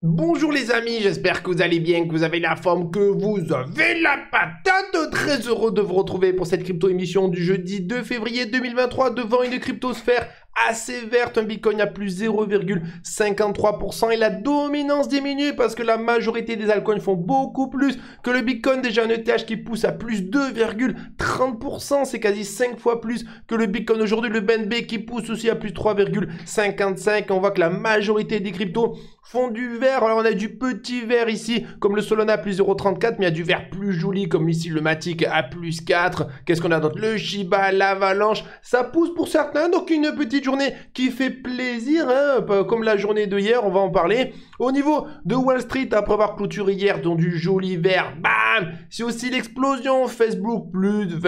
Bonjour les amis, j'espère que vous allez bien, que vous avez la forme, que vous avez la patate. Très heureux de vous retrouver pour cette crypto émission du jeudi 2 février 2023 devant une cryptosphère assez verte, un bitcoin à plus 0,53% et la dominance diminue parce que la majorité des altcoins font beaucoup plus que le bitcoin. Déjà un ETH qui pousse à plus 2,30%, c'est quasi 5 fois plus que le bitcoin aujourd'hui. Le BNB qui pousse aussi à plus 3,55%. On voit que la majorité des cryptos font du vert. Alors on a du petit vert ici comme le Solana à plus 0,34, mais il y a du vert plus joli comme ici le Matic à plus 4. Qu'est-ce qu'on a d'autre? Le Shiba, l'Avalanche, ça pousse pour certains, donc une petite journée qui fait plaisir, hein, comme la journée de hier, on va en parler. Au niveau de Wall Street, après avoir clôturé hier dans du joli vert, bam, c'est aussi l'explosion. Facebook plus de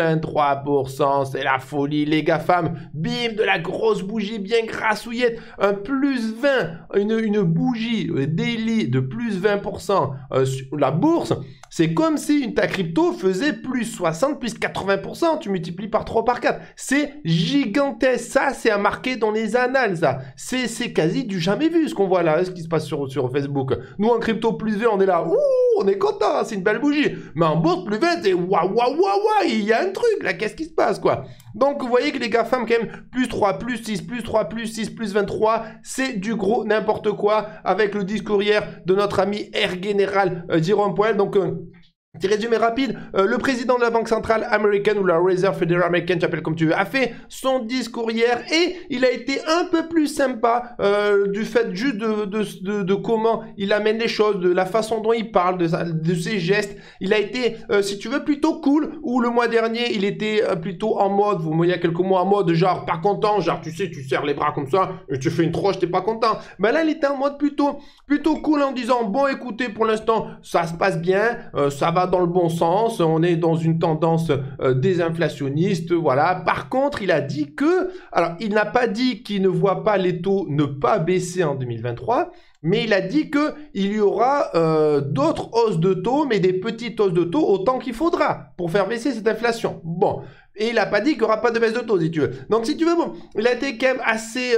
23%, c'est la folie. Les GAFAM, bim, de la grosse bougie bien grassouillette, un plus 20, une bougie daily de plus 20% sur la bourse. C'est comme si ta crypto faisait plus 60, plus 80%. Tu multiplies par 3, par 4. C'est gigantesque. Ça, c'est à marquer dans les annales, ça. C'est quasi du jamais vu, ce qu'on voit là, ce qui se passe sur Facebook. Nous, en crypto plus 20, on est là. Ouh, on est content, c'est une belle bougie. Mais en bourse plus 20, c'est waouh, waouh, waouh, il y a un truc, là, qu'est-ce qui se passe, quoi? Donc, vous voyez que les GAFAM, quand même, plus 3, plus 6, plus 3, plus 6, plus 23, c'est du gros n'importe quoi avec le discours hier de notre ami Air Général Jérôme Powell. Donc, petit résumé rapide, le président de la Banque Centrale Américaine ou la Reserve Federal American, tu appelles comme tu veux, a fait son discours hier et il a été un peu plus sympa du fait juste de comment il amène les choses, de la façon dont il parle, de ses gestes. Il a été, si tu veux, plutôt cool, ou le mois dernier, il était plutôt en mode, vous voyez il y a quelques mois en mode genre pas content, genre tu sais, tu serres les bras comme ça, et tu fais une troche, t'es pas content. Ben là, il était en mode plutôt cool en disant, bon écoutez, pour l'instant, ça se passe bien, ça va dans le bon sens, on est dans une tendance désinflationniste, voilà. Par contre, il a dit que, alors il n'a pas dit qu'il ne voit pas les taux ne pas baisser en 2023, mais il a dit que il y aura d'autres hausses de taux, mais des petites hausses de taux autant qu'il faudra pour faire baisser cette inflation. Bon. Et il n'a pas dit qu'il n'y aura pas de baisse de taux, si tu veux. Donc, si tu veux, bon, il a été quand même assez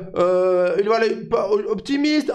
voilà, optimiste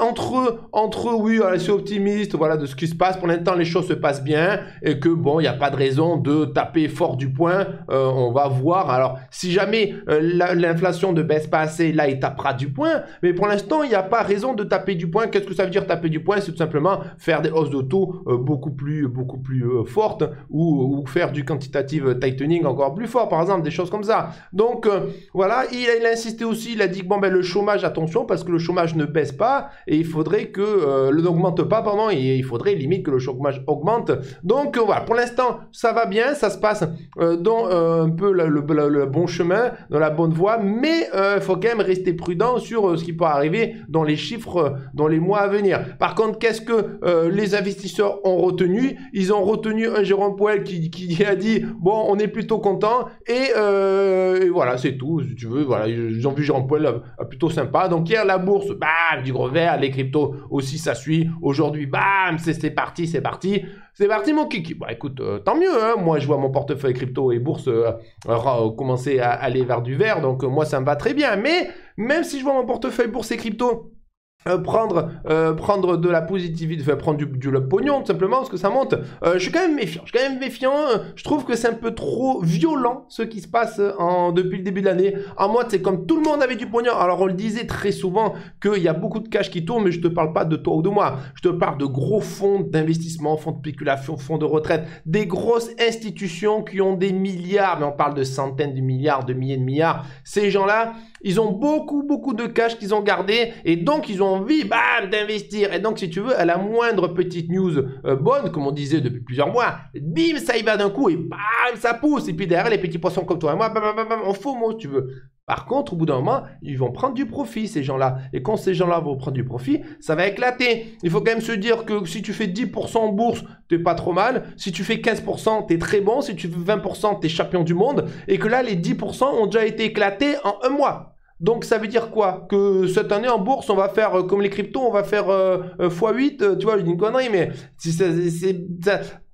entre oui, assez optimiste, voilà, de ce qui se passe. Pour l'instant, les choses se passent bien et que, bon, il n'y a pas de raison de taper fort du poing. On va voir. Alors, si jamais l'inflation ne baisse pas assez, là, il tapera du poing. Mais pour l'instant, il n'y a pas raison de taper du poing. Qu'est-ce que ça veut dire taper du poing? C'est tout simplement faire des hausses de taux beaucoup plus fortes ou faire du quantitative tightening encore plus fort. Par exemple, des choses comme ça. Donc, voilà, il a insisté aussi, il a dit que bon, ben, le chômage, attention, parce que le chômage ne baisse pas et il faudrait que n'augmente pas, pardon, et il faudrait limite que le chômage augmente. Donc, voilà, pour l'instant, ça va bien, ça se passe dans un peu le bon chemin, dans la bonne voie, mais il faut quand même rester prudent sur ce qui peut arriver dans les chiffres dans les mois à venir. Par contre, qu'est-ce que les investisseurs ont retenu? Ils ont retenu un Jérôme Powell qui a dit, bon, on est plutôt content. Et voilà, c'est tout. Si tu veux, voilà, ils ont vu Jérôme Powell plutôt sympa. Donc hier, la bourse, bam, du gros vert. Les cryptos aussi, ça suit. Aujourd'hui, bam, c'est parti, c'est parti. C'est parti, mon kiki. Bah écoute, tant mieux. Hein. Moi, je vois mon portefeuille crypto et bourse commencer à aller vers du vert. Donc moi, ça me va très bien. Mais même si je vois mon portefeuille bourse et crypto prendre de la positivité, enfin prendre du pognon tout simplement parce que ça monte. Je suis quand même méfiant. Je trouve que c'est un peu trop violent ce qui se passe depuis le début de l'année. En mode c'est comme tout le monde avait du pognon. Alors on le disait très souvent qu'il y a beaucoup de cash qui tournent, mais je te parle pas de toi ou de moi. Je te parle de gros fonds d'investissement, fonds de spéculation, fonds de retraite, des grosses institutions qui ont des milliards, mais on parle de centaines de milliards, de milliers de milliards. Ces gens-là, ils ont beaucoup de cash qu'ils ont gardé et donc ils ont envie, bam, d'investir. Et donc, si tu veux, à la moindre petite news bonne, comme on disait depuis plusieurs mois, bim, ça y va d'un coup et bam, ça pousse. Et puis derrière, les petits poissons comme toi et moi, bam, bam, bam, on FOMO, si tu veux. Par contre, au bout d'un moment, ils vont prendre du profit, ces gens-là. Et quand ces gens-là vont prendre du profit, ça va éclater. Il faut quand même se dire que si tu fais 10% en bourse, t'es pas trop mal. Si tu fais 15%, t'es très bon. Si tu fais 20%, t'es champion du monde. Et que là, les 10% ont déjà été éclatés en un mois. Donc, ça veut dire quoi? Que cette année, en bourse, on va faire, comme les cryptos, on va faire x8, tu vois, je dis une connerie, mais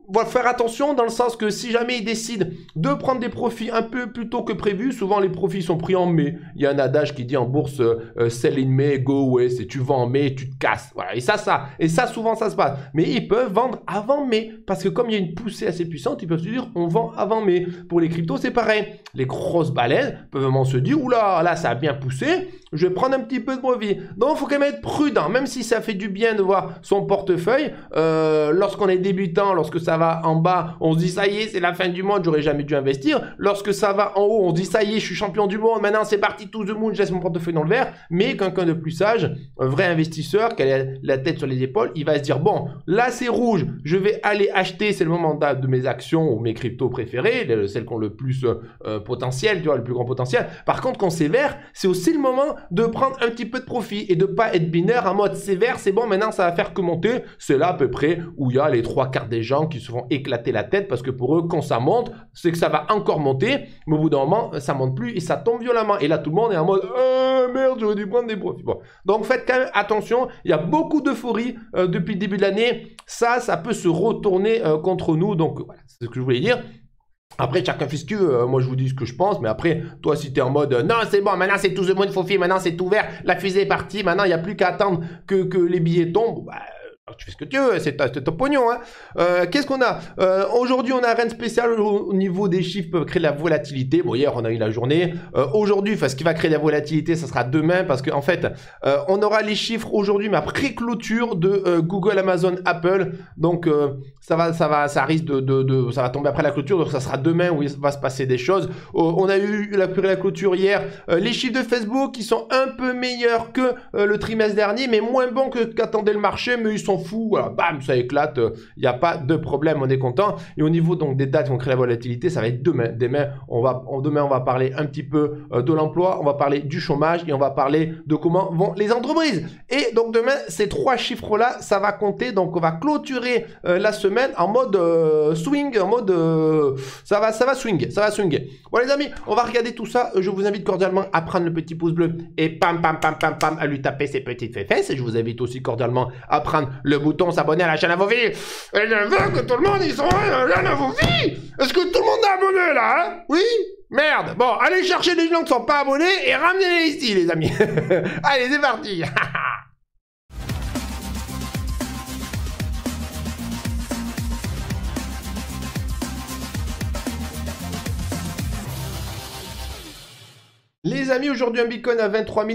faire attention dans le sens que si jamais ils décident de prendre des profits un peu plus tôt que prévu, souvent les profits sont pris en mai. Il y a un adage qui dit en bourse sell in May, go away, c'est tu vends en mai, tu te casses. Voilà. Et ça souvent ça se passe. Mais ils peuvent vendre avant mai parce que comme il y a une poussée assez puissante, ils peuvent se dire on vend avant mai. Pour les cryptos, c'est pareil. Les grosses baleines peuvent vraiment se dire oula, là ça a bien poussé, je vais prendre un petit peu de profit. Donc il faut quand même être prudent, même si ça fait du bien de voir son portefeuille. Lorsqu'on est débutant, lorsque ça va en bas, on se dit ça y est, c'est la fin du monde, j'aurais jamais dû investir. Lorsque ça va en haut, on se dit ça y est, je suis champion du monde, maintenant c'est parti to the moon, je laisse mon portefeuille dans le vert. Mais quelqu'un de plus sage, un vrai investisseur qui a la tête sur les épaules, il va se dire bon, là c'est rouge, je vais aller acheter, c'est le moment de mes actions ou mes cryptos préférées, celles qui ont le plus potentiel, tu vois, le plus grand potentiel. Par contre, quand c'est vert, c'est aussi le moment de prendre un petit peu de profit et de pas être binaire en mode c'est vert, c'est bon, maintenant ça va faire que monter. C'est là à peu près où il y a les 3/4 des gens qui se font éclater la tête parce que pour eux, quand ça monte, c'est que ça va encore monter, mais au bout d'un moment, ça monte plus et ça tombe violemment. Et là, tout le monde est en mode merde, j'aurais dû prendre des profits. Bon. Donc faites quand même attention, il y a beaucoup d'euphorie depuis le début de l'année. Ça peut se retourner contre nous. Donc voilà, c'est ce que je voulais dire. Après, chacun fait ce qu'il veut. Moi, je vous dis ce que je pense. Mais après, toi, si tu es en mode non, c'est bon, maintenant c'est tout the moon, Fofi, maintenant c'est tout vert, la fusée est partie, maintenant il n'y a plus qu'à attendre que les billets tombent. Bah, tu fais ce que tu veux, c'est ton pognon. Hein. Qu'est-ce qu'on a aujourd'hui, on a rien de spécial au niveau des chiffres peuvent créer de la volatilité. Bon, hier, on a eu la journée. Aujourd'hui, ce qui va créer de la volatilité, ça sera demain parce qu'en fait, on aura les chiffres aujourd'hui, mais après clôture de Google, Amazon, Apple. Donc, ça risque ça va tomber après la clôture. Donc, ça sera demain où il va se passer des choses. On a eu la clôture hier. Les chiffres de Facebook qui sont un peu meilleurs que le trimestre dernier, mais moins bons qu'attendait le marché, mais ils sont fous, voilà, bam, ça éclate, il n'y a pas de problème, on est content. Et au niveau donc des dates qui vont créer la volatilité, ça va être demain. Demain, on va parler un petit peu de l'emploi, on va parler du chômage et on va parler de comment vont les entreprises. Et donc demain, ces 3 chiffres-là, ça va compter. Donc on va clôturer la semaine en mode swing, en mode ça va swinguer. Bon les amis, on va regarder tout ça. Je vous invite cordialement à prendre le petit pouce bleu et pam, à lui taper ses petites fesses. Et je vous invite aussi cordialement à prendre le bouton s'abonner à la chaîne à vos vies. Et je veux que tout le monde y soit à vos vies. Est-ce que tout le monde est abonné là, hein? Oui? Merde. Bon, allez chercher les gens qui sont pas abonnés et ramenez-les ici, les amis. Allez, c'est parti. Les amis, aujourd'hui un Bitcoin à 23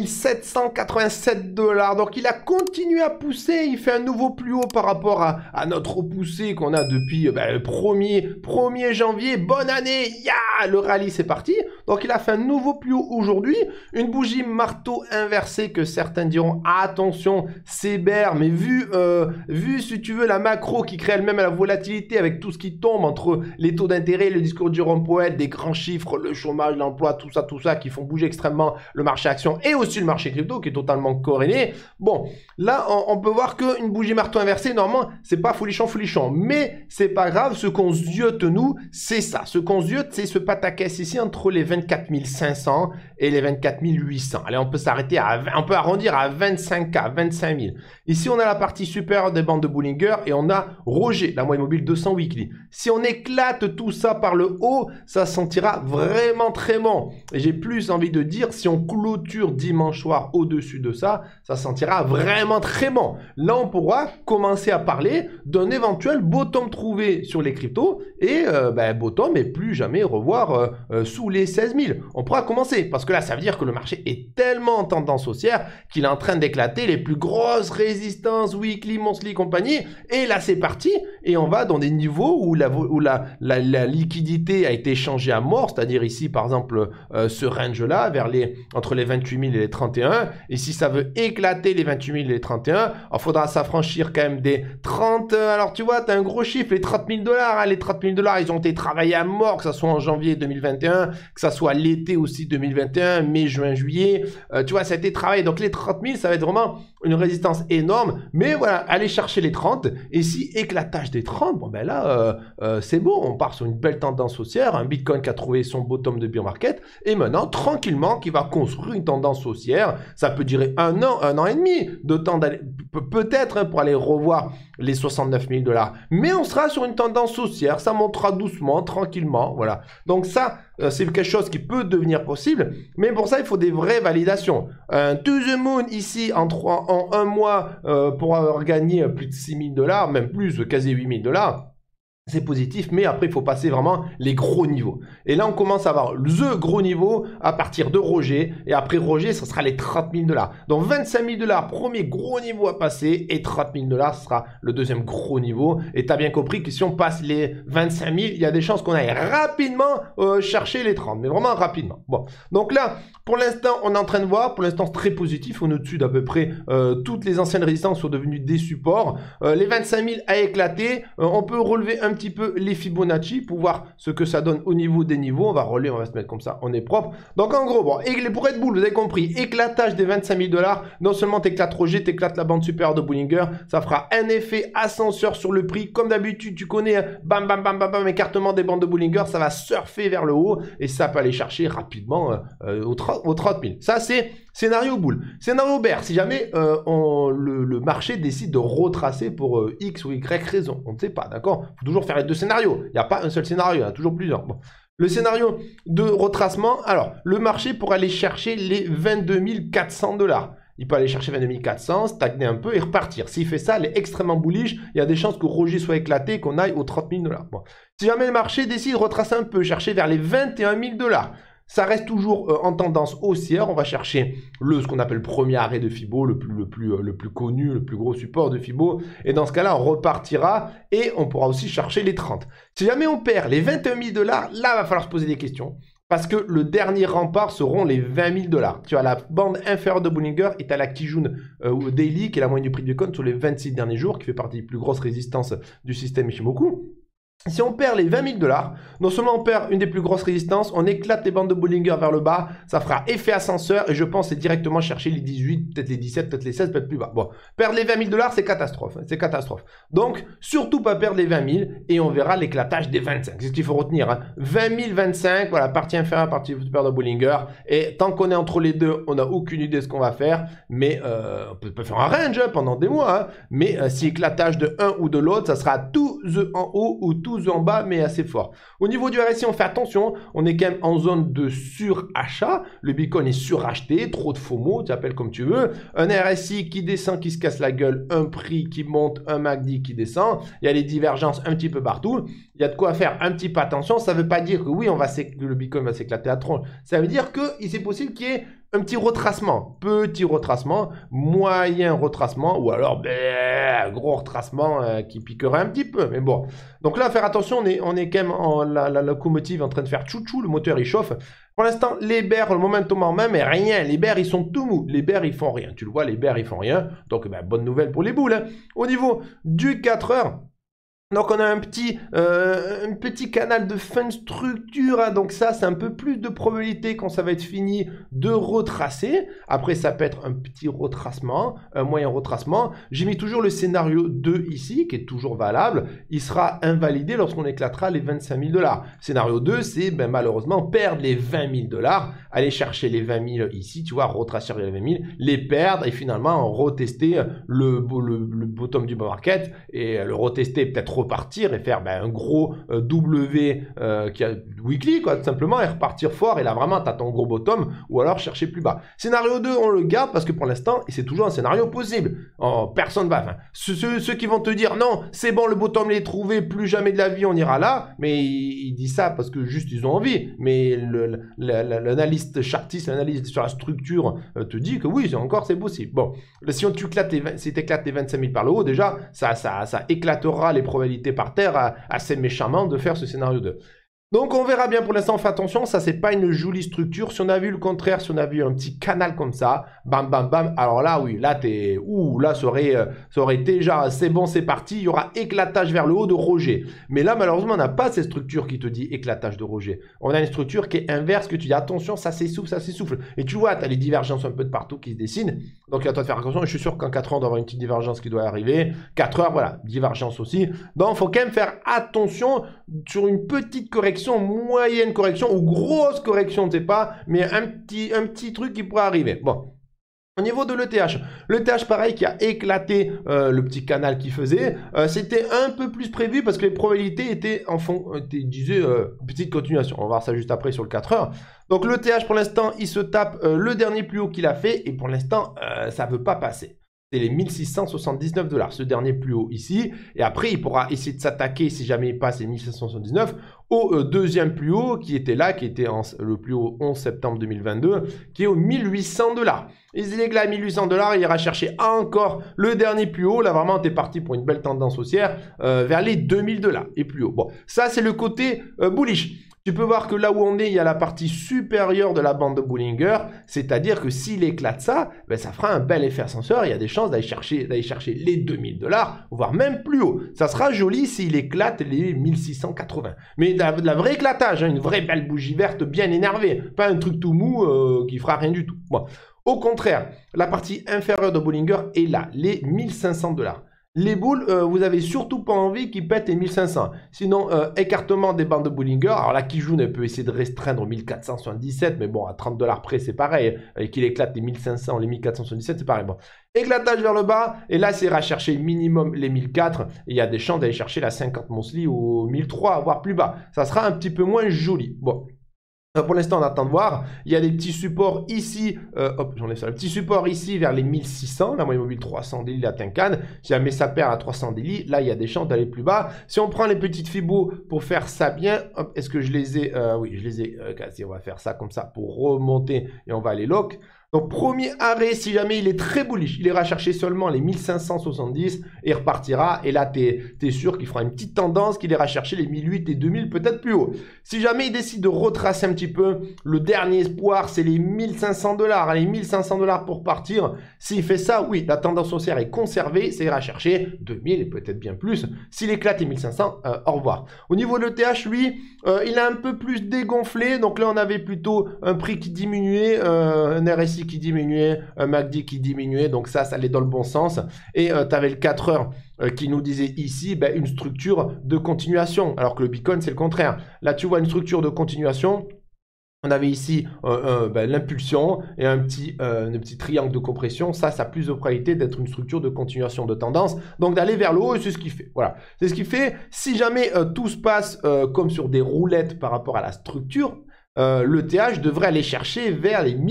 787 $. Donc il a continué à pousser, il fait un nouveau plus haut par rapport à notre poussée qu'on a depuis le 1er janvier. Bonne année, le rallye c'est parti. Donc il a fait un nouveau plus haut aujourd'hui. Une bougie marteau inversée que certains diront attention, c'est bear. Mais vu si tu veux la macro qui crée elle-même la volatilité avec tout ce qui tombe entre les taux d'intérêt, le discours du Jérôme Powell, des grands chiffres, le chômage, l'emploi, tout ça qui font bouger extrêmement le marché action et aussi le marché crypto qui est totalement corrélé. Bon, là, on peut voir qu'une bougie marteau inversée, normalement, c'est pas folichon, mais c'est pas grave. Ce qu'on ziote, nous, c'est ça. Ce qu'on ziote, c'est ce pataquès ici entre les 24 500 et les 24 800. Allez, on peut s'arrêter on peut arrondir à 25K, 25 000. Ici, on a la partie supérieure des bandes de Bollinger et on a Roger, la moyenne mobile 200 weekly. Si on éclate tout ça par le haut, ça sentira vraiment très bon. Et j'ai plus envie de dire, si on clôture dimanche soir au-dessus de ça, ça sentira vraiment très bon. Là, on pourra commencer à parler d'un éventuel bottom trouvé sur les cryptos et bottom et plus jamais revoir sous les 16 000. On pourra commencer parce que là, ça veut dire que le marché est tellement en tendance haussière qu'il est en train d'éclater les plus grosses résistances weekly, monthly, compagnie. Et là, c'est parti et on va dans des niveaux où la liquidité a été changée à mort, c'est-à-dire ici, par exemple, ce range-là, entre les 28 000 et les 31. Et si ça veut éclater les 28 000 et les 31, il faudra s'affranchir quand même des 30. Alors tu vois, tu as un gros chiffre, les 30 000 $. Hein, les 30 000 $, ils ont été travaillés à mort, que ce soit en janvier 2021, que ce soit l'été aussi 2021, mai, juin, juillet. Tu vois, ça a été travaillé. Donc les 30 000, ça va être vraiment une résistance énorme. Mais voilà, allez chercher les 30. Et si éclatage des 30, bon ben là, c'est beau. On part sur une belle tendance haussière. Un Bitcoin qui a trouvé son bottom de bear market. Et maintenant, tranquillement, temps, qui va construire une tendance haussière. Ça peut durer un an et demi de temps d'aller, peut-être hein, pour aller revoir les 69 000 $. Mais on sera sur une tendance haussière, ça montera doucement, tranquillement, voilà. Donc ça, c'est quelque chose qui peut devenir possible, mais pour ça, il faut des vraies validations. To the moon, ici, en un mois, pour avoir gagné plus de 6 000 $, même plus, quasi 8 000 $, c'est positif, mais après, il faut passer vraiment les gros niveaux. Et là, on commence à avoir le gros niveau à partir de Roger. Et après Roger, ce sera les 30 000 $. Donc, 25 000 $, premier gros niveau à passer. Et 30 000 $, ce sera le deuxième gros niveau. Et tu as bien compris que si on passe les 25 000, il y a des chances qu'on aille rapidement chercher les 30. Mais vraiment rapidement. Bon, donc là, pour l'instant, on est en train de voir. Pour l'instant, c'est très positif. On est au-dessus d'à peu près toutes les anciennes résistances sont devenues des supports. Les 25 000 a éclaté. On peut relever un petit peu les Fibonacci pour voir ce que ça donne au niveau des niveaux. On va relever, on va se mettre comme ça, on est propre. Donc en gros, bon, et pour Red Bull, vous avez compris, éclatage des 25 000 $. Non seulement t'éclates Roger, t'éclates la bande supérieure de Bollinger, ça fera un effet ascenseur sur le prix. Comme d'habitude, tu connais, hein, bam, bam, bam, bam, bam, écartement des bandes de Bollinger, ça va surfer vers le haut et ça peut aller chercher rapidement aux 30 000. Ça, c'est scénario boule. Scénario bear, si jamais le marché décide de retracer pour X ou Y raison. On ne sait pas, d'accord? Il faut toujours faire les deux scénarios. Il n'y a pas un seul scénario, il y en a toujours plusieurs. Bon. Le scénario de retracement, alors, le marché pourrait aller chercher les 22 400 $. Il peut aller chercher 22 400, stagner un peu et repartir. S'il fait ça, il est extrêmement bullish. Il y a des chances que Roger soit éclaté et qu'on aille aux 30 000 $. Bon. Si jamais le marché décide de retracer un peu, chercher vers les 21 000 $, ça reste toujours en tendance haussière. On va chercher ce qu'on appelle le premier arrêt de Fibo, le plus connu, le plus gros support de Fibo. Et dans ce cas-là, on repartira et on pourra aussi chercher les 30. Si jamais on perd les 21 000 $, là, il va falloir se poser des questions. Parce que le dernier rempart seront les 20 000 $. Tu as la bande inférieure de Bollinger et tu as la Kijun Daily, qui est la moyenne du prix du Bitcoin sur les 26 derniers jours, qui fait partie des plus grosses résistances du système Ichimoku. Si on perd les 20 000 $, non seulement on perd une des plus grosses résistances, on éclate les bandes de Bollinger vers le bas, ça fera effet ascenseur et je pense c'est directement chercher les 18, peut-être les 17, peut-être les 16, peut-être plus bas. Bon, perdre les 20 000 $, c'est catastrophe, hein, c'est catastrophe. Donc, surtout pas perdre les 20 000 et on verra l'éclatage des 25. C'est ce qu'il faut retenir. Hein. 20 000, 25, voilà, partie inférieure, partie supérieure de Bollinger. Et tant qu'on est entre les deux, on n'a aucune idée de ce qu'on va faire, mais on peut faire un range hein, pendant des mois. Hein, mais si éclatage de un ou de l'autre, ça sera tout en haut ou tout en bas, mais assez fort. Au niveau du RSI, on fait attention, on est quand même en zone de surachat. Le Bitcoin est suracheté, trop de FOMO, tu appelles comme tu veux. Un RSI qui descend, qui se casse la gueule, un prix qui monte, un MACD qui descend. Il y a les divergences un petit peu partout. Il y a de quoi faire un petit peu attention. Ça ne veut pas dire que oui, que le Bitcoin va s'éclater à tronche. Ça veut dire que c'est possible qu'il y ait un petit retracement, moyen retracement, ou alors gros retracement qui piquerait un petit peu. Mais bon, donc là, faire attention, on est quand même la locomotive en train de faire tchou-tchou, le moteur il chauffe. Pour l'instant, les bears, le momentum en main, mais rien. Les bears, ils sont tout mous. Les bears, ils font rien. Tu le vois, les bears, ils font rien. Donc, bonne nouvelle pour les boules. Hein. Au niveau du 4 heures, donc on a un petit canal de fin de structure, hein. Donc ça c'est un peu plus de probabilité quand ça va être fini de retracer. Après ça peut être un petit retracement, un moyen retracement. J'ai mis toujours le scénario 2 ici qui est toujours valable. Il sera invalidé lorsqu'on éclatera les 25 000 $. Scénario 2 c'est malheureusement perdre les 20 000 $, aller chercher les 20 000 ici, tu vois, retracer les 20 000, les perdre et finalement retester le bottom du market et le retester peut-être repartir et faire un gros W qui a weekly quoi tout simplement et repartir fort et là vraiment tu as ton gros bottom ou alors chercher plus bas. Scénario 2 on le garde parce que pour l'instant c'est toujours un scénario possible. Personne va, ceux qui vont te dire non c'est bon le bottom l'est trouvé plus jamais de la vie on ira là, mais ils disent ça parce que juste ils ont envie, mais l'analyste chartiste, l'analyste sur la structure te dit que oui c'est possible. Bon, si tu éclates les 25 000 par le haut déjà ça éclatera les probabilités par terre assez méchamment de faire ce scénario 2. Donc on verra bien, pour l'instant on fait attention, ça c'est pas une jolie structure. Si on a vu le contraire, si on a vu un petit canal comme ça, bam bam bam, alors là oui, là ça aurait déjà, c'est bon c'est parti, il y aura éclatage vers le haut de Roger. Mais là malheureusement on n'a pas cette structure qui te dit éclatage de Roger. On a une structure qui est inverse, que tu dis attention ça s'essouffle. Et tu vois, tu as les divergences un peu de partout qui se dessinent. Donc il à toi de faire attention, et je suis sûr qu'en 4 heures on doit avoir une petite divergence qui doit arriver. 4 heures, voilà, divergence aussi. Donc il faut quand même faire attention sur une petite correction correction, moyenne correction ou grosse correction, on ne sait pas, mais un petit truc qui pourrait arriver. Bon. Au niveau de l'ETH pareil qui a éclaté le petit canal qu'il faisait, c'était un peu plus prévu parce que les probabilités étaient en fond, disait petite continuation. On va voir ça juste après sur le 4 heures. Donc l'ETH pour l'instant il se tape le dernier plus haut qu'il a fait et pour l'instant ça ne veut pas passer. C'est les 1679 $, ce dernier plus haut ici. Et après, il pourra essayer de s'attaquer, si jamais il passe les 1779, au deuxième plus haut qui était là, qui était le plus haut 11 septembre 2022, qui est au 1800 $. Et il est que là à 1800 $, il ira chercher encore le dernier plus haut. Là, vraiment, on est parti pour une belle tendance haussière vers les 2000 $ et plus haut. Bon, ça, c'est le côté bullish. Tu peux voir que là où on est, il y a la partie supérieure de la bande de Bollinger, c'est-à-dire que s'il éclate ça, ben ça fera un bel effet ascenseur, il y a des chances d'aller chercher les 2000 $, voire même plus haut. Ça sera joli s'il éclate les 1680. Mais de la vraie éclatage, hein, une vraie belle bougie verte bien énervée, pas un truc tout mou qui fera rien du tout. Bon. Au contraire, la partie inférieure de Bollinger est là, les 1500 $. Les boules, vous avez surtout pas envie qu'ils pètent les 1500. Sinon, écartement des bandes de Bollinger. Alors là, Kijun peut essayer de restreindre 1477, mais bon, à 30 $ près, c'est pareil. Et qu'il éclate les 1500, les 1477, c'est pareil. Bon. Éclatage vers le bas, et là, c'est à chercher minimum les 1004. Et il y a des chances d'aller chercher la 50 Monthly ou 1003, voire plus bas. Ça sera un petit peu moins joli. Bon. Pour l'instant, on attend de voir. Il y a des petits supports ici. Hop, j'enlève ça. Le petit support ici vers les 1600. La moyenne mobile 300 daily atteint Cannes. Si jamais ça perd à 300 daily, là, il y a des chances d'aller plus bas. Si on prend les petites Fibos pour faire ça bien, est-ce que je les ai oui, je les ai cassés. On va faire ça comme ça pour remonter et on va aller lock. Donc, premier arrêt, si jamais il est très bullish, il ira chercher seulement les 1570 et repartira. Et là, tu es sûr qu'il fera une petite tendance, qu'il ira chercher les 1008 et 2000, peut-être plus haut. Si jamais il décide de retracer un petit peu, le dernier espoir, c'est les 1500 $. Allez, 1500 $ pour partir. S'il fait ça, oui, la tendance haussière est conservée. Ça ira chercher 2000 et peut-être bien plus. S'il éclate les 1500, au revoir. Au niveau de l'ETH, lui, il a un peu plus dégonflé. Donc là, on avait plutôt un prix qui diminuait, un RSI qui diminuait, un MACD qui diminuait, donc ça allait dans le bon sens. Et tu avais le 4 heures qui nous disait ici une structure de continuation, alors que le Bitcoin, c'est le contraire. Là, tu vois une structure de continuation. On avait ici l'impulsion et un petit triangle de compression. Ça a plus de probabilité d'être une structure de continuation de tendance. Donc d'aller vers le haut, et c'est ce qu'il fait. Voilà, c'est ce qu'il fait. Si jamais tout se passe comme sur des roulettes par rapport à la structure, l'ETH devrait aller chercher vers les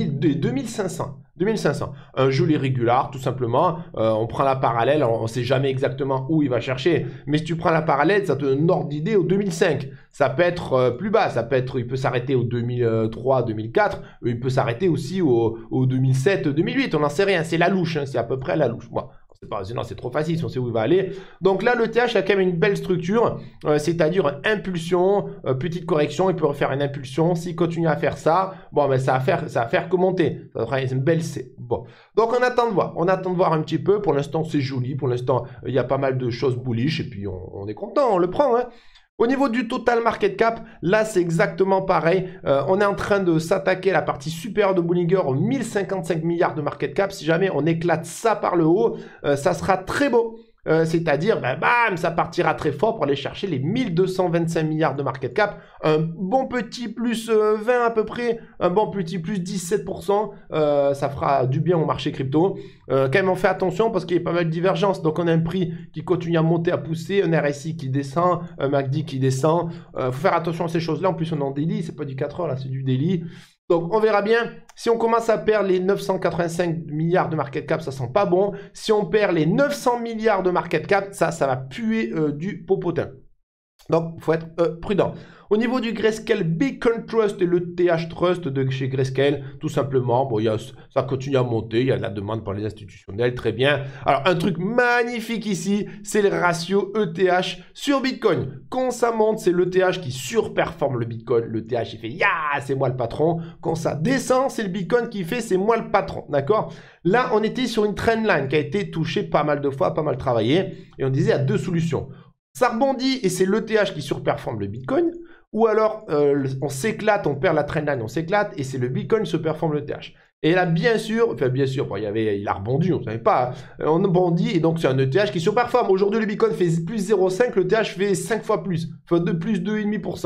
2500. 2500. Un joli régular, tout simplement. On prend la parallèle, on ne sait jamais exactement où il va chercher. Mais si tu prends la parallèle, ça te donne une ordre d'idée au 2005. Ça peut être plus bas. Ça peut être, il peut s'arrêter au 2003, 2004. Il peut s'arrêter aussi au 2007, 2008. On n'en sait rien. C'est la louche. Hein, c'est à peu près la louche. Bon. Sinon, c'est trop facile si on sait où il va aller. Donc là, l'ETH a quand même une belle structure, c'est-à-dire impulsion, petite correction, il peut refaire une impulsion. S'il continue à faire ça, bon, ben, ça va faire que monter. Ça fera une belle C. Bon. Donc on attend de voir. On attend de voir un petit peu. Pour l'instant, c'est joli. Pour l'instant, il y a pas mal de choses bullish et puis on est content, on le prend. Hein. Au niveau du total market cap, là, c'est exactement pareil. On est en train de s'attaquer à la partie supérieure de Bollinger aux 1055 milliards de market cap. Si jamais on éclate ça par le haut, ça sera très beau. C'est-à-dire, bam, ça partira très fort pour aller chercher les 1225 milliards de market cap. Un bon petit plus 20 à peu près, un bon petit plus 17%. Ça fera du bien au marché crypto. Quand même, on fait attention parce qu'il y a pas mal de divergences. Donc, on a un prix qui continue à monter, à pousser, un RSI qui descend, un MACD qui descend. Faut faire attention à ces choses-là. En plus, on est en daily. C'est pas du 4 heures, là, c'est du daily. Donc, on verra bien. Si on commence à perdre les 985 milliards de market cap, ça sent pas bon. Si on perd les 900 milliards de market cap, ça va puer du popotin. Donc, il faut être prudent. Au niveau du Grayscale Beacon Trust et le TH Trust de chez Grayscale, tout simplement, bon, ça continue à monter, il y a de la demande par les institutionnels, très bien. Alors, un truc magnifique ici, c'est le ratio ETH sur Bitcoin. Quand ça monte, c'est l'ETH qui surperforme le Bitcoin. L'ETH, il fait « Ya, c'est moi le patron ». Quand ça descend, c'est le Bitcoin qui fait « C'est moi le patron ». D'accord? Là, on était sur une trendline qui a été touchée pas mal de fois, pas mal travaillée. Et on disait, il y a deux solutions. Ça rebondit et c'est l'ETH qui surperforme le Bitcoin. Ou alors, on s'éclate, on perd la trendline, on s'éclate et c'est le Bitcoin qui surperforme l'ETH. Et là, bien sûr, bon, il a rebondi, on ne savait pas. On bondit et donc c'est un ETH qui surperforme. Aujourd'hui, le Bitcoin fait plus 0,5, l'ETH fait 5 fois plus, fait de plus 2,5%.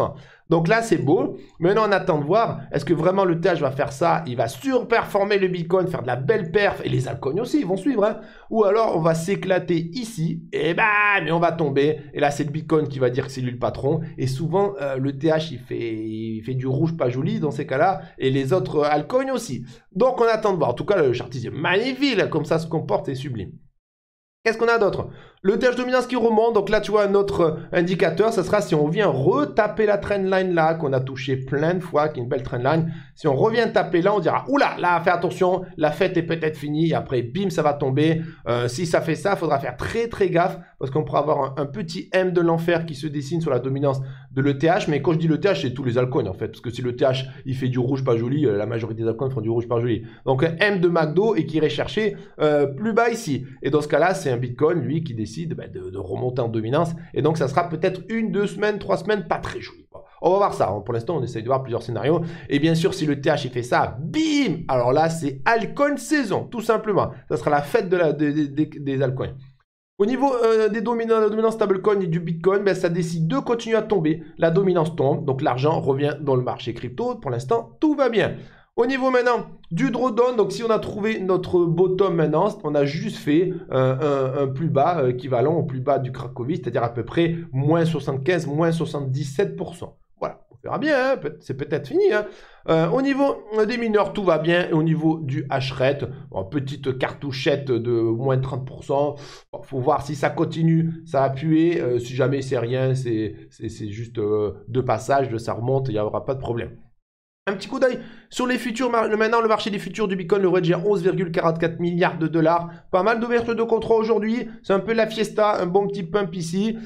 Donc là, c'est beau. Maintenant, on attend de voir, est-ce que vraiment le TH va faire ça? Il va surperformer le Bitcoin, faire de la belle perf, et les altcoins aussi, ils vont suivre. Hein. Ou alors, on va s'éclater ici, et bam, et on va tomber. Et là, c'est le Bitcoin qui va dire que c'est lui le patron. Et souvent, le TH, il fait du rouge pas joli dans ces cas-là, et les autres altcoins aussi. Donc, on attend de voir. En tout cas, le chartiste est magnifique, là, comme ça se comporte, et sublime. Qu'est-ce qu'on a d'autre? Le TH dominance qui remonte, donc là tu vois un autre indicateur, ça sera si on vient retaper la trendline là, qu'on a touché plein de fois, qui est une belle trendline. Si on revient taper là, on dira, oula, là, fais attention, la fête est peut-être finie, et après, bim, ça va tomber. Si ça fait ça, il faudra faire très très gaffe, parce qu'on pourra avoir un petit M de l'enfer qui se dessine sur la dominance de l'ETH, mais quand je dis l'ETH, c'est tous les altcoins en fait, parce que si l'ETH, il fait du rouge pas joli, la majorité des altcoins font du rouge pas joli. Donc un M de McDo et qui irait chercher plus bas ici. Et dans ce cas-là, c'est un Bitcoin, lui, qui décide de remonter en dominance. Et donc, ça sera peut-être 1, 2 semaines, 3 semaines, pas très joli. On va voir ça. Pour l'instant, on essaye de voir plusieurs scénarios. Et bien sûr, si le TH il fait ça, bim! Alors là, c'est altcoin saison, tout simplement. Ça sera la fête des altcoins. Au niveau des dominances, la dominance stablecoin et du Bitcoin, ça décide de continuer à tomber. La dominance tombe, donc l'argent revient dans le marché crypto. Pour l'instant, tout va bien. Au niveau maintenant du drawdown, donc si on a trouvé notre bottom maintenant, on a juste fait un plus bas équivalent au plus bas du crack Covid, c'est-à-dire à peu près moins 75, moins 77%. Voilà, on verra bien, hein, c'est peut-être fini. Hein. Au niveau des mineurs, tout va bien. Et au niveau du hashrate, petite cartouchette de moins de 30%. Faut voir si ça continue, ça va puer. Si jamais c'est rien, c'est juste de passage, ça remonte, il n'y aura pas de problème. Un petit coup d'œil sur les futurs. Maintenant, le marché des futurs du Bitcoin, le Wedge, 11,44 milliards de dollars. Pas mal d'ouverture de contrat aujourd'hui. C'est un peu la fiesta, un bon petit pump ici.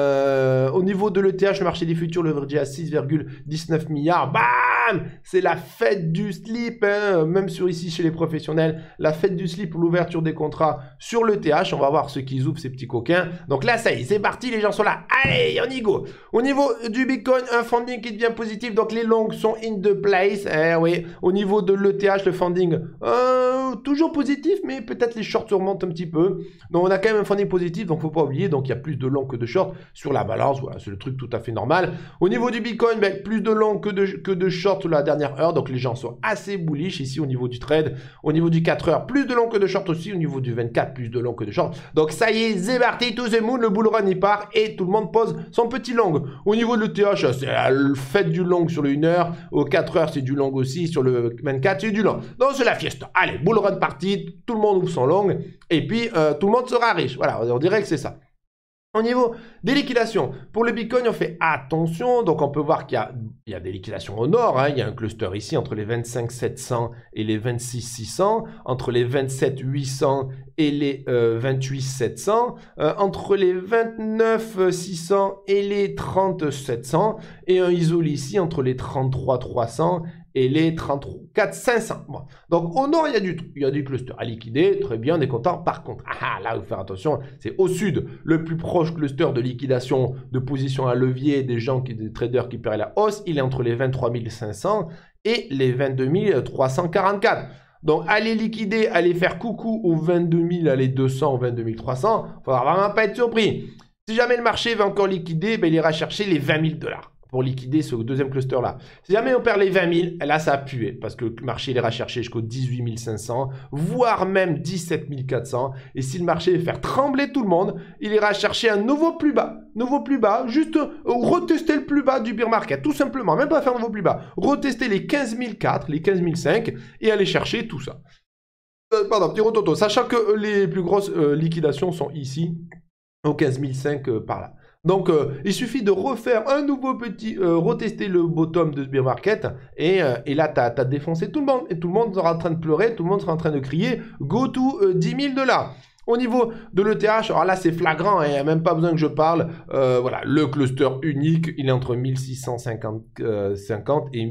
Au niveau de l'ETH, le marché des futurs, le Wedge à 6,19 milliards. Bam! C'est la fête du slip, hein, même sur ici chez les professionnels. La fête du slip pour l'ouverture des contrats sur l'ETH. On va voir ceux qui ouvrent, ces petits coquins. Donc là, ça y est, c'est parti, les gens sont là. Allez, on y go. Au niveau du Bitcoin, un funding qui devient positif. Donc les longs sont in the place. Oui. Au niveau de l'ETH, le funding, toujours positif, mais peut-être les shorts remontent un petit peu. Donc on a quand même un funding positif, donc faut pas oublier. Donc il y a plus de longs que de shorts sur la balance. Voilà, c'est le truc tout à fait normal. Au niveau du Bitcoin, plus de longs que de shorts sur la dernière heure. Donc les gens sont assez bullish ici au niveau du trade. Au niveau du 4 heures, plus de longs que de shorts aussi. Au niveau du 24, plus de longs que de shorts. Donc ça y est, c'est parti, to the moon, le bull run y part et tout le monde pose son petit long. Au niveau de l'ETH, c'est la fête du long sur le 1 heure. Au 4 heures, c'est du long aussi. Sur le 24, c'est du long. Donc c'est la fiesta. Allez, bull run party, tout le monde ouvre son long et puis tout le monde sera riche. Voilà, on dirait que c'est ça. Au niveau des liquidations, pour le Bitcoin, on fait attention. Donc, on peut voir qu'il y a des liquidations au nord. Hein. Il y a un cluster ici entre les 25 700 et les 26 600, entre les 27 800 et les 28 700, entre les 29 600 et les 30 700, et un isole ici entre les 33 300 et les 34 500. Bon. Donc, au nord, il y a du tout. Il y a du cluster à liquider. Très bien, on est content. Par contre, là, il faut faire attention. C'est au sud, le plus proche cluster de liquidation de position à levier des traders qui perdent la hausse. Il est entre les 23 500 et les 22 344. Donc, allez liquider, allez faire coucou aux 22 000, allez 200, aux 22 300. Il ne faudra vraiment pas être surpris. Si jamais le marché va encore liquider, il ira chercher les 20 000 $. Pour liquider ce deuxième cluster là. Si jamais on perd les 20 000, là ça a pué parce que le marché il ira chercher jusqu'aux 18 500, voire même 17 400. Et si le marché veut faire trembler tout le monde, il ira chercher un nouveau plus bas, juste retester le plus bas du bear market, tout simplement, même pas faire un nouveau plus bas, retester les 15 004, les 15 005 et aller chercher tout ça. Pardon, petit rototo, sachant que les plus grosses liquidations sont ici, aux 15 005 par là. Donc, il suffit de refaire un nouveau petit, retester le bottom de ce bear market, et là, tu as défoncé tout le monde, et tout le monde sera en train de pleurer, tout le monde sera en train de crier, go to 10 000 $. Au niveau de l'ETH, alors là, c'est flagrant, il n'y a même pas besoin que je parle. Voilà, le cluster unique, il est entre 1650 et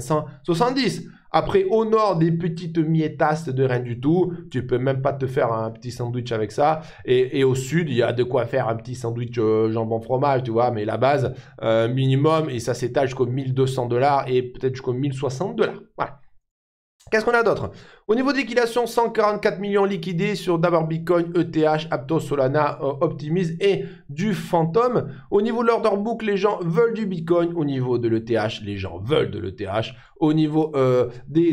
1570. Après, au nord, des petites miettes de rien du tout. Tu peux même pas te faire un petit sandwich avec ça. Et au sud, il y a de quoi faire un petit sandwich jambon fromage, tu vois. Mais la base, minimum, et ça s'étale jusqu'aux 1200 $ et peut-être jusqu'aux 1060 $. Voilà. Qu'est-ce qu'on a d'autre? Au niveau de liquidation, 144 millions liquidés sur d'abord Bitcoin, ETH, Aptos, Solana, Optimism et du Phantom. Au niveau de l'order book, les gens veulent du Bitcoin. Au niveau de l'ETH, les gens veulent de l'ETH. Au niveau des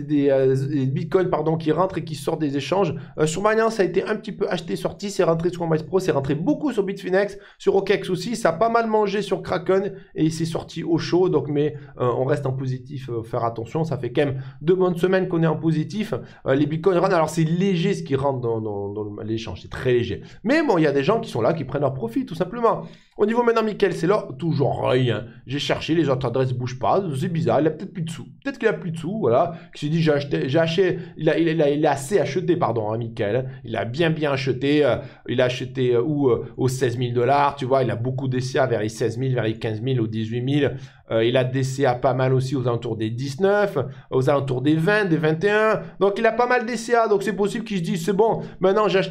Bitcoins qui rentrent et qui sortent des échanges. Sur Binance, ça a été un petit peu acheté, sorti. C'est rentré sur Coinbase Pro, c'est rentré beaucoup sur Bitfinex, sur OKEx aussi. Ça a pas mal mangé sur Kraken et c'est sorti au chaud. Donc, mais on reste en positif. Faire attention, ça fait quand même 2 bonnes semaines qu'on est en positif. Les bitcoins rentrent, alors c'est léger ce qui rentre dans l'échange, c'est très léger. Mais bon, il y a des gens qui sont là, qui prennent leur profit, tout simplement. Au niveau maintenant, Michael, c'est là, toujours rien. J'ai cherché, les autres adresses ne bougent pas, c'est bizarre, il a peut-être plus de sous. Peut-être qu'il a plus de sous, voilà. Il s'est dit, j'ai acheté, il a assez acheté, pardon, hein, Michael. Il a bien acheté, il a acheté aux 16 000 $, tu vois, il a beaucoup DCA vers les 16 000, vers les 15 000, aux 18 000. Il a DCA pas mal aussi aux alentours des 19, aux alentours des 20, des 21. Donc, il a pas mal DCA. Donc, c'est possible qu'il se dise, c'est bon, maintenant, j'ai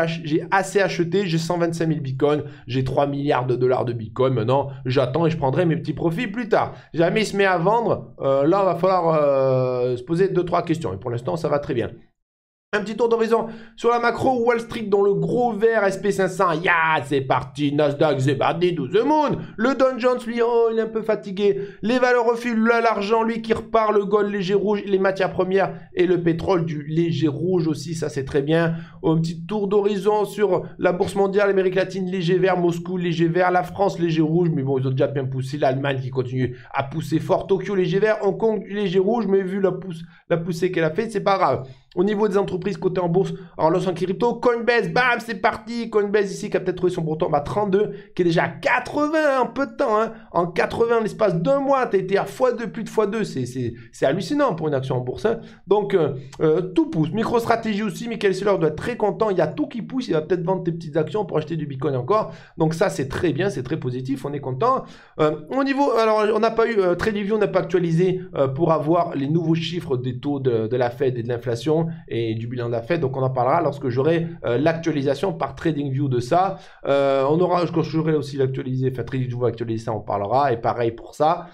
assez acheté, j'ai 125 000 bitcoins, j'ai 3 milliards de dollars de bitcoin. Maintenant, j'attends et je prendrai mes petits profits plus tard. Jamais il se met à vendre. Là, il va falloir se poser 2-3 questions. Et pour l'instant, ça va très bien. Un petit tour d'horizon sur la macro Wall Street dans le gros vert SP500. C'est parti. Nasdaq, c'est parti. To the moon. Le Dow Jones, lui, il est un peu fatigué. Les valeurs refuges, l'argent, lui, qui repart. Le gold léger rouge, les matières premières et le pétrole du léger rouge aussi. Ça, c'est très bien. Un petit tour d'horizon sur la bourse mondiale, l'Amérique latine, léger vert. Moscou, léger vert. La France, léger rouge. Mais bon, ils ont déjà bien poussé. L'Allemagne qui continue à pousser fort. Tokyo, léger vert. Hong Kong, léger rouge. Mais vu la poussée qu'elle a fait, c'est pas grave. Au niveau des entreprises cotées en bourse, alors là, en crypto, Coinbase, bam, c'est parti. Coinbase ici, qui a peut-être trouvé son bon temps, 32, qui est déjà à 80 en peu de temps. Hein. En 80, en l'espace d'un mois, tu as été à x2, plus de x2. C'est hallucinant pour une action en bourse. Hein. Donc, tout pousse. MicroStrategy aussi, Michael Saylor doit être très content. Il y a tout qui pousse. Il va peut-être vendre tes petites actions pour acheter du Bitcoin encore. Donc, ça, c'est très bien, c'est très positif. On est content. Au niveau, alors, on n'a pas eu, TradingView n'a pas actualisé pour avoir les nouveaux chiffres des taux de la Fed et de l'inflation et du bilan de la Fed, donc on en parlera lorsque j'aurai l'actualisation par TradingView de ça. Quand j'aurai aussi l'actualisé, enfin TradingView va actualiser ça, on parlera, et pareil pour ça.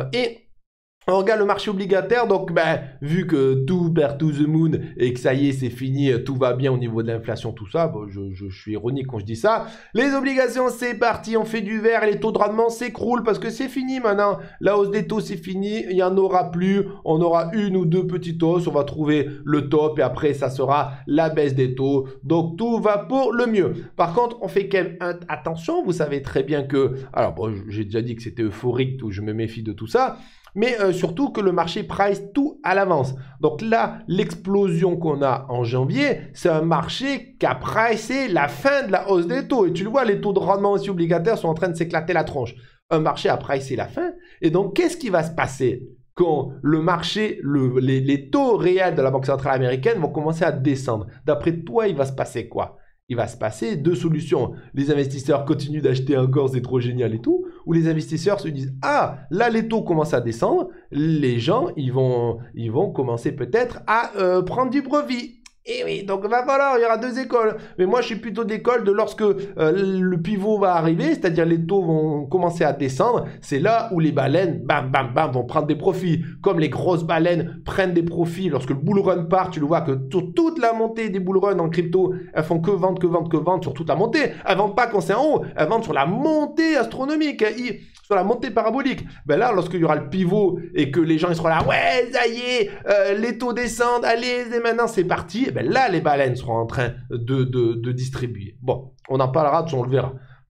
On regarde le marché obligataire, donc vu que tout perd to the moon et que ça y est, c'est fini, tout va bien au niveau de l'inflation, tout ça, bon, je suis ironique quand je dis ça. Les obligations, c'est parti, on fait du vert et les taux de rendement s'écroulent parce que c'est fini maintenant. La hausse des taux, c'est fini, il n'y en aura plus. On aura 1 ou 2 petites hausses, on va trouver le top et après, ça sera la baisse des taux. Donc, tout va pour le mieux. Par contre, on fait quand même attention, vous savez très bien que... Alors, bon, j'ai déjà dit que c'était euphorique, je me méfie de tout ça. Mais surtout que le marché price tout à l'avance. Donc là, l'explosion qu'on a en janvier, c'est un marché qui a pricé la fin de la hausse des taux. Et tu le vois, les taux de rendement aussi obligataires sont en train de s'éclater la tronche. Un marché a pricé la fin. Et donc, qu'est-ce qui va se passer quand le marché, les taux réels de la Banque centrale américaine vont commencer à descendre? D'après toi, il va se passer quoi? Il va se passer 2 solutions. Les investisseurs continuent d'acheter encore, c'est trop génial et tout. Ou les investisseurs se disent, ah, là, les taux commencent à descendre. Les gens, ils vont commencer peut-être à prendre du profit. Et oui, donc il va falloir, il y aura 2 écoles. Mais moi, je suis plutôt d'école de lorsque le pivot va arriver, c'est-à-dire les taux vont commencer à descendre. C'est là où les baleines, bam, bam, bam, vont prendre des profits. Comme les grosses baleines prennent des profits lorsque le bull run part, tu le vois que sur toute la montée des bull run en crypto, elles font que vendre, que vendre, que vendre sur toute la montée. Elles vendent pas quand c'est en haut, elles vendent sur la montée astronomique. Sur la montée parabolique. Ben là, lorsqu'il y aura le pivot et que les gens ils seront là, ouais, ça y est, les taux descendent, allez, et maintenant c'est parti. Ben là, les baleines seront en train de distribuer. Bon, on en parlera, on le verra.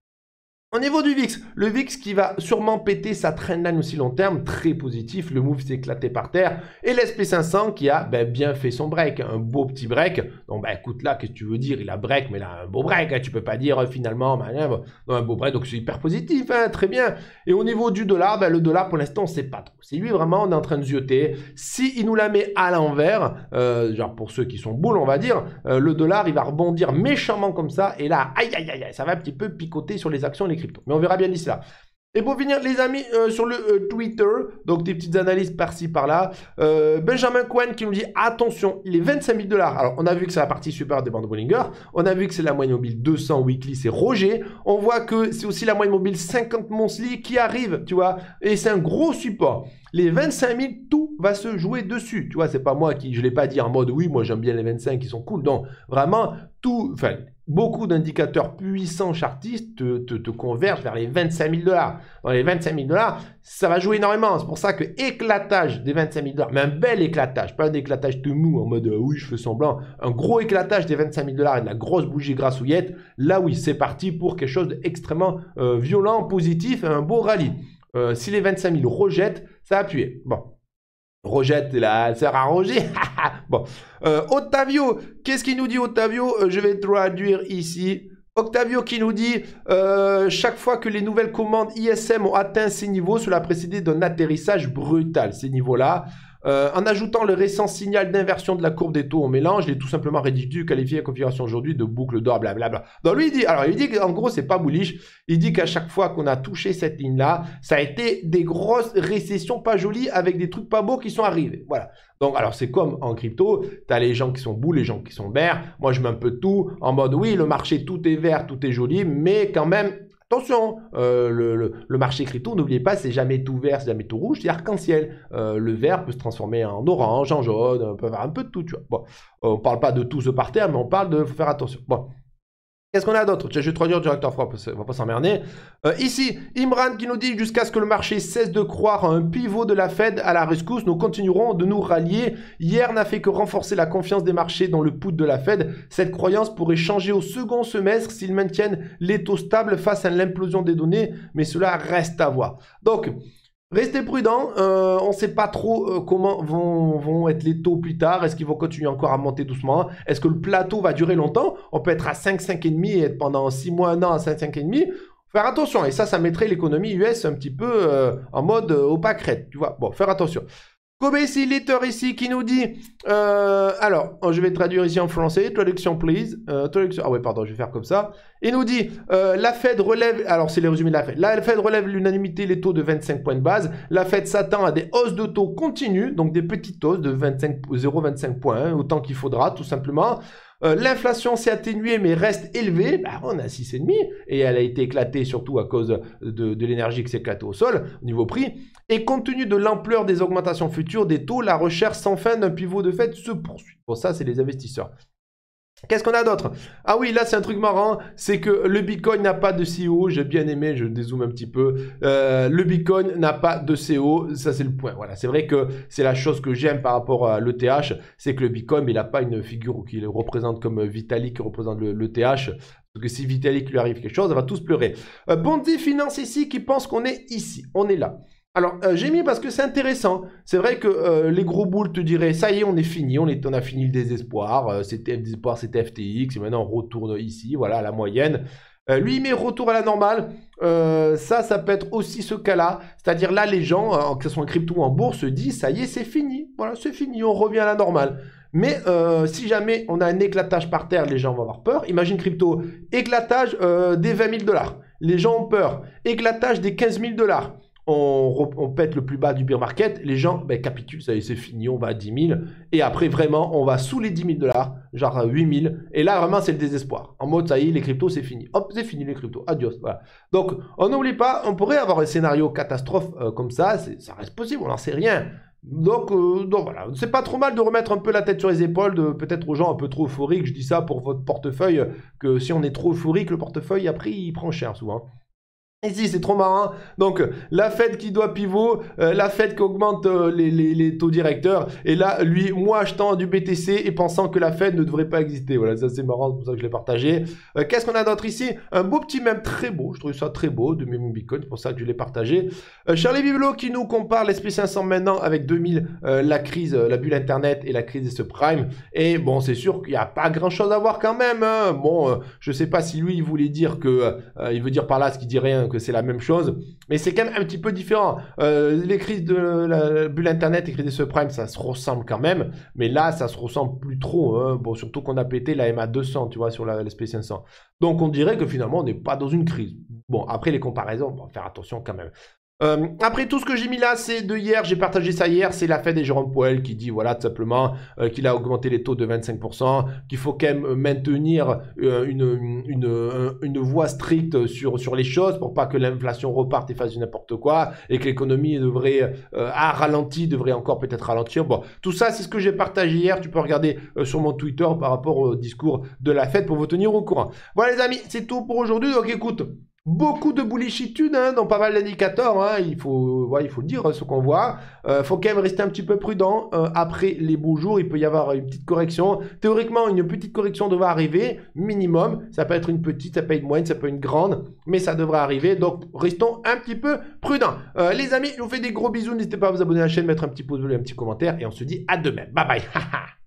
Au niveau du VIX, le VIX qui va sûrement péter sa trendline aussi long terme, très positif, le move s'est éclaté par terre, et l'SP500 qui a bien fait son break, un beau petit break. Donc écoute là, qu'est-ce que tu veux dire, il a break, mais là un beau break, hein, tu peux pas dire finalement, un beau break, donc c'est hyper positif, hein, très bien. Et au niveau du dollar, le dollar pour l'instant on sait pas trop, c'est lui vraiment, on est en train de zioter. Si il nous la met à l'envers, genre pour ceux qui sont boules on va dire, le dollar il va rebondir méchamment comme ça, et là, aïe aïe aïe, ça va un petit peu picoter sur les actions et les cryptos. Mais on verra bien d'ici là. Et pour finir, les amis, sur le Twitter, donc des petites analyses par-ci, par-là, Benjamin Cohen qui nous dit, attention, les 25 000 $. Alors, on a vu que c'est la partie super des bandes Bollinger. On a vu que c'est la moyenne mobile 200 weekly, c'est Roger. On voit que c'est aussi la moyenne mobile 50 monthly qui arrive, tu vois. Et c'est un gros support. Les 25 000, tout va se jouer dessus. Tu vois, c'est pas moi qui, je l'ai pas dit en mode, oui, moi j'aime bien les 25 qui sont cool. Donc, vraiment, tout, enfin, beaucoup d'indicateurs puissants chartistes te convergent vers les 25 000 $. Dans les 25 000 $, ça va jouer énormément. C'est pour ça que éclatage des 25 000 $, mais un bel éclatage, pas un éclatage tout mou en mode oui, je fais semblant. Un gros éclatage des 25 000 $ et de la grosse bougie grassouillette. Là, oui, c'est parti pour quelque chose d'extrêmement violent, positif, un beau rallye. Si les 25 000 rejettent, ça va appuyer. Bon. Rojette, la sœur à Roger. Bon. Octavio, qu'est-ce qu'il nous dit, Octavio? Je vais traduire ici. Octavio qui nous dit chaque fois que les nouvelles commandes ISM ont atteint ces niveaux, cela a précédé d'un atterrissage brutal. Ces niveaux-là. En ajoutant le récent signal d'inversion de la courbe des taux au mélange, il est tout simplement ridicule, qualifié la configuration aujourd'hui de boucle d'or, blablabla. Donc lui, il dit qu'en gros, c'est pas bullish. Il dit qu'à chaque fois qu'on a touché cette ligne-là, ça a été des grosses récessions pas jolies avec des trucs pas beaux qui sont arrivés. Voilà. Donc, alors, c'est comme en crypto, tu as les gens qui sont bulles, les gens qui sont bears. Moi, je mets un peu de tout en mode, oui, le marché, tout est vert, tout est joli, mais quand même, attention, le marché crypto, n'oubliez pas, c'est jamais tout vert, c'est jamais tout rouge, c'est arc-en-ciel. Le vert peut se transformer en orange, en jaune, on peut avoir un peu de tout, tu vois. Bon, on parle pas de tout se par terre, mais on parle de faire attention. Bon. Qu'est-ce qu'on a d'autre? Je vais traduire directeur froid, on va pas s'emmerder. Ici, Imran qui nous dit jusqu'à ce que le marché cesse de croire à un pivot de la Fed à la rescousse, nous continuerons de nous rallier. Hier n'a fait que renforcer la confiance des marchés dans le put de la Fed. Cette croyance pourrait changer au second semestre s'ils maintiennent les taux stables face à l'implosion des données, mais cela reste à voir. Donc, restez prudents, on ne sait pas trop comment vont être les taux plus tard. Est-ce qu'ils vont continuer encore à monter doucement? Est-ce que le plateau va durer longtemps? On peut être à 5, 5,5 et être pendant 6 mois, 1 an à 5, 5,5. Faire attention, et ça mettrait l'économie US un petit peu en mode opaque, tu vois. Bon, faire attention. Kobe Litter ici qui nous dit, alors je vais traduire ici en français, traduction please, traduction, ah ouais pardon, je vais faire comme ça, il nous dit, la Fed relève, alors c'est les résumés de la Fed, la Fed relève l'unanimité les taux de 25 points de base, la Fed s'attend à des hausses de taux continues, donc des petites hausses de 0,25 points, autant qu'il faudra tout simplement. L'inflation s'est atténuée mais reste élevée, bah, on a 6,5 et elle a été éclatée surtout à cause de l'énergie qui s'est éclatée au sol au niveau prix. Et compte tenu de l'ampleur des augmentations futures des taux, la recherche sans fin d'un pivot de Fed se poursuit. Bon, ça, c'est les investisseurs. Qu'est-ce qu'on a d'autre? Ah oui, là, c'est un truc marrant, c'est que le Bitcoin n'a pas de CEO. J'ai bien aimé, je dézoome un petit peu. Le Bitcoin n'a pas de CEO, ça c'est le point. Voilà, c'est vrai que c'est la chose que j'aime par rapport à l'ETH, c'est que le Bitcoin, il n'a pas une figure qui le représente comme Vitalik qui représente l'ETH. Parce que si Vitalik lui arrive quelque chose, on va tous pleurer. Bondi Finance ici qui pense qu'on est ici, on est là. Alors, j'ai mis parce que c'est intéressant. C'est vrai que les gros boules te diraient, ça y est, on est fini, on a fini le désespoir. C'était désespoir, c'était FTX, et maintenant on retourne ici, voilà, à la moyenne. Lui, il met retour à la normale. Ça peut être aussi ce cas-là. C'est-à-dire là, les gens, que ce soit en crypto ou en bourse, se disent, ça y est, c'est fini. Voilà, c'est fini, on revient à la normale. Mais si jamais on a un éclatage par terre, les gens vont avoir peur. Imagine crypto, éclatage des 20 000 $. Les gens ont peur. Éclatage des 15 000 $. On pète le plus bas du bear market, les gens capitulent, ça y est, c'est fini, on va à 10 000. Et après, vraiment, on va sous les 10 000 $, genre à 8 000. Et là, vraiment, c'est le désespoir. En mode, ça y est, les cryptos, c'est fini. Hop, c'est fini les cryptos. Adios. Voilà. Donc, on n'oublie pas, on pourrait avoir un scénario catastrophe comme ça. Ça reste possible, on n'en sait rien. Donc voilà, c'est pas trop mal de remettre un peu la tête sur les épaules, peut-être aux gens un peu trop euphoriques. Je dis ça pour votre portefeuille, que si on est trop euphorique, le portefeuille, après, il prend cher souvent. Ici, c'est trop marrant. Donc, la Fed qui doit pivot, la Fed qui augmente les taux directeurs. Et là, lui, moi achetant du BTC et pensant que la Fed ne devrait pas exister. Voilà, ça c'est marrant, c'est pour ça que je l'ai partagé. Qu'est-ce qu'on a d'autre ici? Un beau petit mème très beau. Je trouve ça très beau de Meme Bitcoin, c'est pour ça que je l'ai partagé. Charlie Biblo qui nous compare l'SP500 maintenant avec 2000, la crise, la bulle Internet et la crise des subprimes. Et bon, c'est sûr qu'il n'y a pas grand-chose à voir quand même. Hein. Bon, je sais pas si lui, il voulait dire que... il veut dire par là ce qu'il dit rien, donc c'est la même chose. Mais c'est quand même un petit peu différent. Les crises de la bulle Internet et crises des subprimes, ça se ressemble quand même. Mais là, ça se ressemble plus trop. Hein. Bon, surtout qu'on a pété la MA 200, tu vois, sur la SP500. Donc on dirait que finalement, on n'est pas dans une crise. Bon, après les comparaisons, on va faire attention quand même. Après tout ce que j'ai mis là, c'est de hier, j'ai partagé ça hier, c'est la fête des Jérôme Powell qui dit, voilà, tout simplement, qu'il a augmenté les taux de 25%, qu'il faut quand même maintenir une voie stricte sur les choses pour pas que l'inflation reparte et fasse du n'importe quoi, et que l'économie a ralenti, devrait encore peut-être ralentir. Bon, tout ça, c'est ce que j'ai partagé hier, tu peux regarder sur mon Twitter par rapport au discours de la fête pour vous tenir au courant. Voilà les amis, c'est tout pour aujourd'hui, donc écoute... Beaucoup de bullishitude hein, dans pas mal d'indicateurs, hein. Il faut dire ce qu'on voit. Faut quand même rester un petit peu prudent. Après les beaux jours, il peut y avoir une petite correction. Théoriquement, une petite correction devrait arriver, minimum. Ça peut être une petite, ça peut être une moyenne, ça peut être une grande, mais ça devrait arriver. Donc, restons un petit peu prudents. Les amis, je vous fais des gros bisous. N'hésitez pas à vous abonner à la chaîne, mettre un petit pouce bleu et un petit commentaire. Et on se dit à demain. Bye bye.